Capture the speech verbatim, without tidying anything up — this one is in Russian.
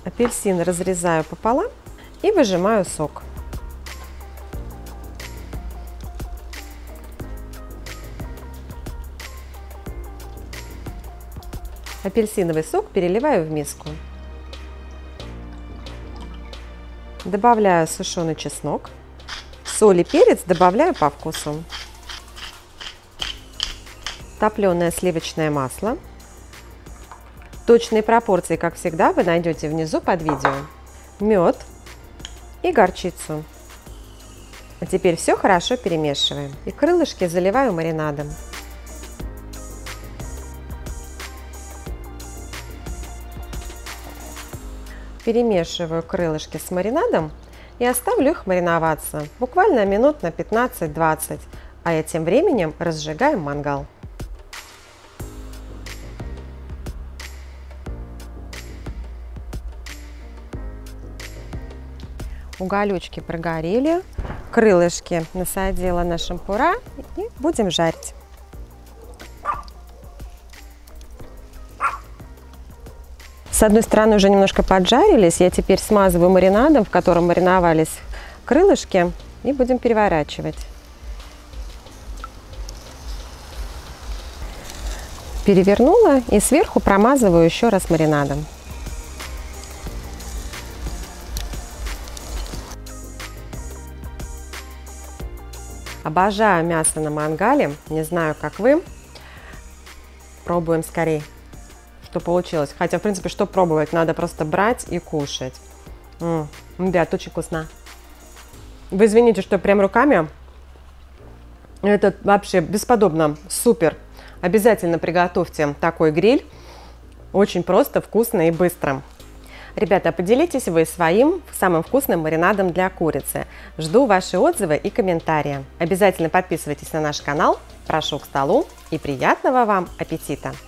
Апельсин разрезаю пополам и выжимаю сок. Апельсиновый сок переливаю в миску. Добавляю сушеный чеснок. Соль и перец добавляю по вкусу. Топленое сливочное масло. Точные пропорции, как всегда, вы найдете внизу под видео. Мед и горчицу. А теперь все хорошо перемешиваем. И крылышки заливаю маринадом. Перемешиваю крылышки с маринадом и оставлю их мариноваться буквально минут на пятнадцать-двадцать, а я тем временем разжигаю мангал. Уголечки прогорели, крылышки насадила на шампура и будем жарить. С одной стороны уже немножко поджарились, я теперь смазываю маринадом, в котором мариновались крылышки, и будем переворачивать. Перевернула и сверху промазываю еще раз маринадом. Обожаю мясо на мангале, не знаю, как вы. Пробуем скорее, что получилось. Хотя, в принципе, что пробовать? Надо просто брать и кушать. М-м, ребят, очень вкусно. Вы извините, что прям руками. Это вообще бесподобно, супер. Обязательно приготовьте такой гриль. Очень просто, вкусно и быстро. Ребята, поделитесь вы своим самым вкусным маринадом для курицы. Жду ваши отзывы и комментарии. Обязательно подписывайтесь на наш канал. Прошу к столу и приятного вам аппетита!